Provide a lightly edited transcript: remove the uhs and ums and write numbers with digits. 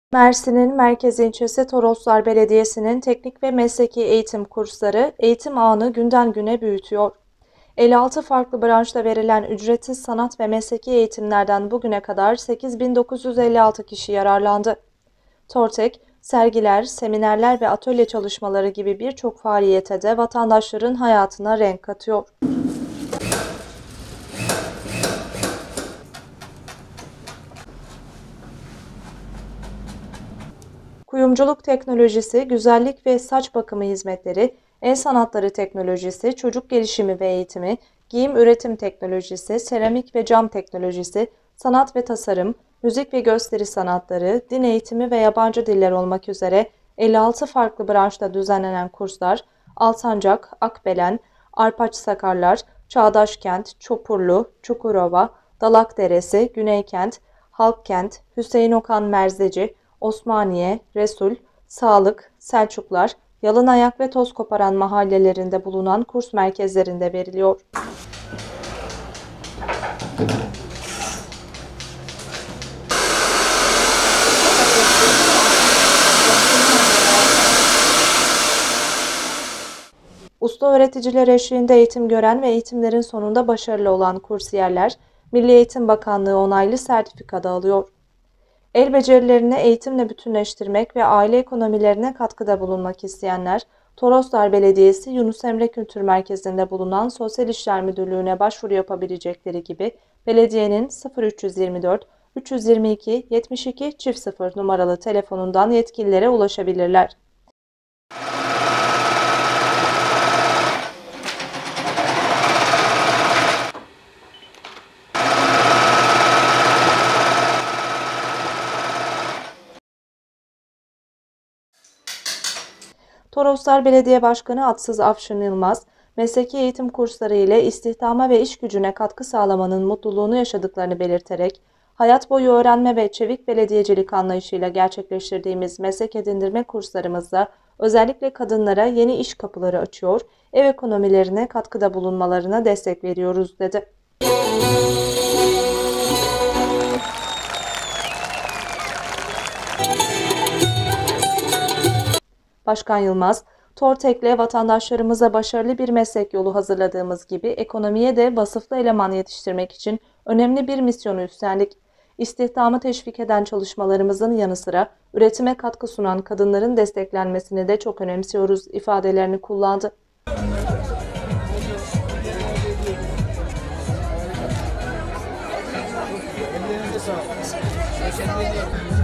Mersin'in merkez ilçesi Toroslar Belediyesi'nin teknik ve mesleki eğitim kursları eğitim ağını günden güne büyütüyor. 56 farklı branşta verilen ücretsiz sanat ve mesleki eğitimlerden bugüne kadar 8.956 kişi yararlandı. Tortek, sergiler, seminerler ve atölye çalışmaları gibi birçok faaliyete de vatandaşların hayatına renk katıyor. Kuyumculuk teknolojisi, güzellik ve saç bakımı hizmetleri, el sanatları teknolojisi, çocuk gelişimi ve eğitimi, giyim üretim teknolojisi, seramik ve cam teknolojisi, sanat ve tasarım, müzik ve gösteri sanatları, din eğitimi ve yabancı diller olmak üzere 56 farklı branşta düzenlenen kurslar, Alsancak, Akbelen, Arpaçsakarlar, Çağdaşkent, Çopurlu, Çukurova, Dalakderesi, Güneykent, Halkkent, Hüseyin Okan Merzeci, Osmaniye, Resul, Sağlık, Selçuklar, Yalınayak ve Tozkoparan mahallelerinde bulunan kurs merkezlerinde veriliyor. Usta öğreticiler eşliğinde eğitim gören ve eğitimlerin sonunda başarılı olan kursiyerler, Milli Eğitim Bakanlığı onaylı sertifika da alıyor. El becerilerini eğitimle bütünleştirmek ve aile ekonomilerine katkıda bulunmak isteyenler, Toroslar Belediyesi Yunus Emre Kültür Merkezi'nde bulunan Sosyal İşler Müdürlüğü'ne başvuru yapabilecekleri gibi belediyenin 0324 322 72 0 numaralı telefonundan yetkililere ulaşabilirler. Toroslar Belediye Başkanı Atsız Afşin Yılmaz, mesleki eğitim kursları ile istihdama ve iş gücüne katkı sağlamanın mutluluğunu yaşadıklarını belirterek, hayat boyu öğrenme ve çevik belediyecilik anlayışıyla gerçekleştirdiğimiz meslek edindirme kurslarımızda özellikle kadınlara yeni iş kapıları açıyor, ev ekonomilerine katkıda bulunmalarına destek veriyoruz, dedi. Başkan Yılmaz, Tortek'le vatandaşlarımıza başarılı bir meslek yolu hazırladığımız gibi ekonomiye de vasıflı eleman yetiştirmek için önemli bir misyonu üstlendik. İstihdamı teşvik eden çalışmalarımızın yanı sıra üretime katkı sunan kadınların desteklenmesini de çok önemsiyoruz ifadelerini kullandı. Ellerinize sağlık.